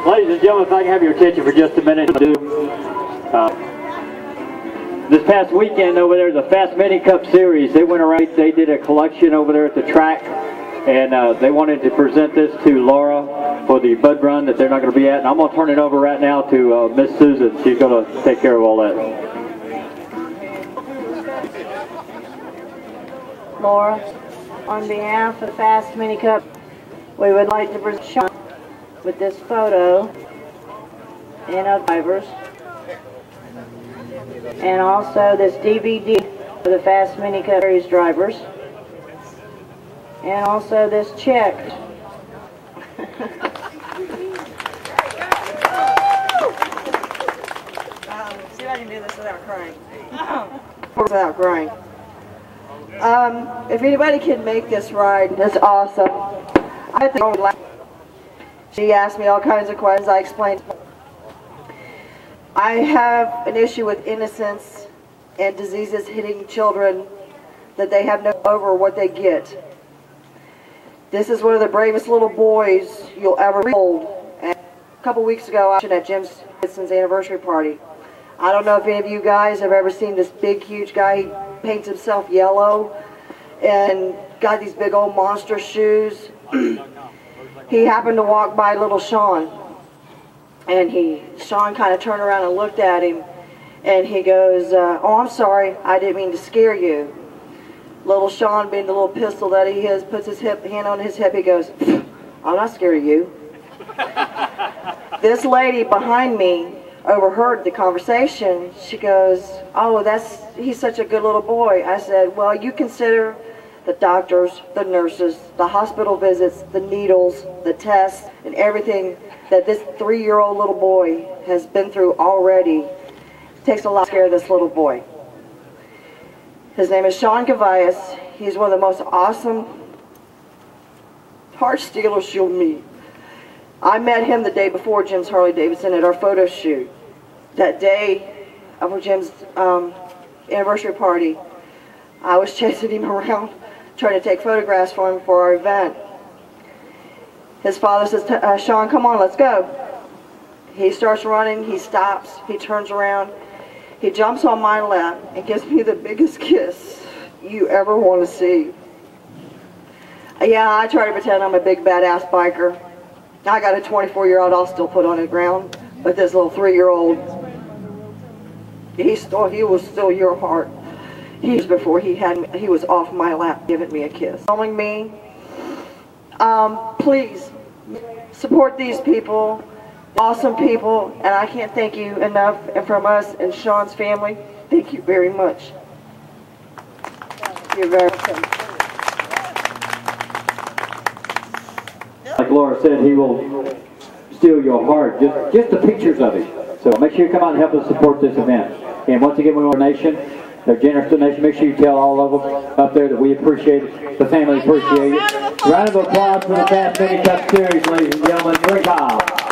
Ladies and gentlemen, if I can have your attention for just a minute. This past weekend over there, the Fast Mini Cup Series, they went around, they did a collection over there at the track, and they wanted to present this to Laura for the Bud Run that they're not going to be at. And I'm going to turn it over right now to Miss Susan. She's going to take care of all that. Laura, on behalf of the Fast Mini Cup, we would like to present Sean with this photo and of drivers, and also this DVD for the Fast Mini Cup Series drivers, and also this check. See if I can do this without crying. Without crying. If anybody can make this ride, that's awesome. I think I would like. She asked me all kinds of questions. I explained. I have an issue with innocence and diseases hitting children that they have no over what they get. This is one of the bravest little boys you'll ever hold. And a couple weeks ago, I was at Jim Davidson's anniversary party. I don't know if any of you guys have ever seen this big, huge guy. He paints himself yellow and got these big old monster shoes. He happened to walk by little Sean, and Sean kind of turned around and looked at him, and he goes, "Oh, I'm sorry, I didn't mean to scare you." Little Sean, being the little pistol that he is, puts his hand on his hip. He goes, "I'm not scared of you." This lady behind me overheard the conversation. She goes, "Oh, he's such a good little boy." I said, "Well, you consider the doctors, the nurses, the hospital visits, the needles, the tests, and everything that this 3-year-old little boy has been through already. It takes a lot to scare this little boy." His name is Sean Gavias. He's one of the most awesome heart stealers you'll meet. I met him the day before Jim's Harley Davidson at our photo shoot. That day of Jim's anniversary party, I was chasing him around, trying to take photographs for him for our event. His father says, "Sean, come on, let's go." He starts running, he stops, he turns around, he jumps on my lap and gives me the biggest kiss you ever want to see. Yeah, I try to pretend I'm a big badass biker. I got a 24-year-old I'll still put on the ground, but this little 3-year-old, he was still your heart. Before he was off my lap giving me a kiss. Telling me, please support these people, awesome people, and I can't thank you enough. And from us and Sean's family, thank you very much. You're very welcome. Like Laura said, he will steal your heart, just the pictures of it. So make sure you come out and help us support this event. And once again, we want a donation. Their generous donation. Make sure you tell all of them up there that we appreciate it. The family appreciate it. Round of applause for the Fast Mini Cup Series, ladies and gentlemen. Great job.